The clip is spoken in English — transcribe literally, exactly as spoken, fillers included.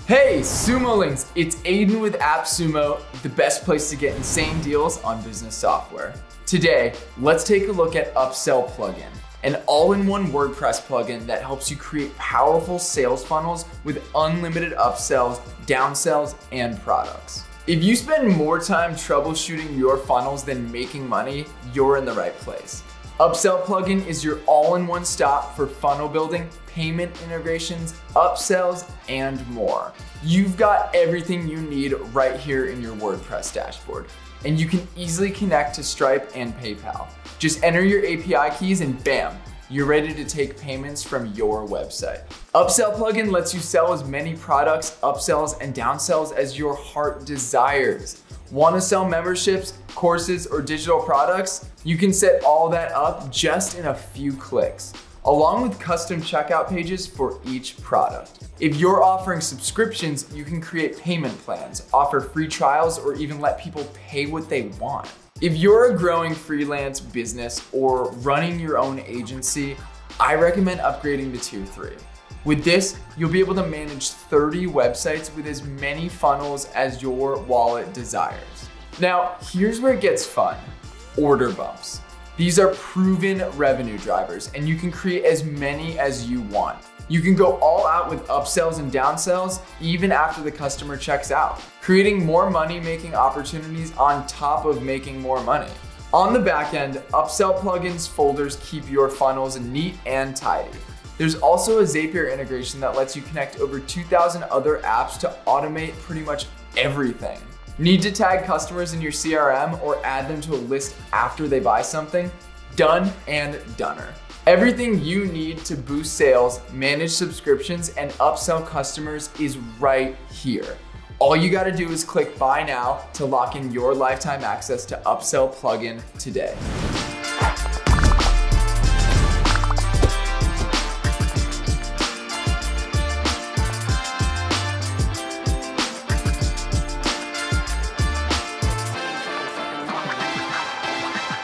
Hey, Sumo Links, it's Aiden with AppSumo, the best place to get insane deals on business software. Today, let's take a look at Upsell plugin, an all-in-one WordPress plugin that helps you create powerful sales funnels with unlimited upsells, downsells, and products. If you spend more time troubleshooting your funnels than making money, you're in the right place. Upsell plugin is your all-in-one stop for funnel building, payment integrations, upsells, and more. You've got everything you need right here in your WordPress dashboard, and you can easily connect to Stripe and PayPal. Just enter your A P I keys and bam, you're ready to take payments from your website. Upsell plugin lets you sell as many products, upsells, and downsells as your heart desires. Want to sell memberships, courses, or digital products? You can set all that up just in a few clicks, along with custom checkout pages for each product. If you're offering subscriptions, you can create payment plans, offer free trials, or even let people pay what they want. If you're a growing freelance business or running your own agency, I recommend upgrading to tier three. With this, you'll be able to manage thirty websites with as many funnels as your wallet desires. Now, here's where it gets fun. Order bumps. These are proven revenue drivers, and you can create as many as you want. You can go all out with upsells and downsells even after the customer checks out, creating more money-making opportunities on top of making more money. On the back end, Upsell plugins folders keep your funnels neat and tidy. There's also a Zapier integration that lets you connect over two thousand other apps to automate pretty much everything. Need to tag customers in your C R M or add them to a list after they buy something? Done and doner. Everything you need to boost sales, manage subscriptions, and upsell customers is right here. All you gotta do is click buy now to lock in your lifetime access to Upsell plugin today.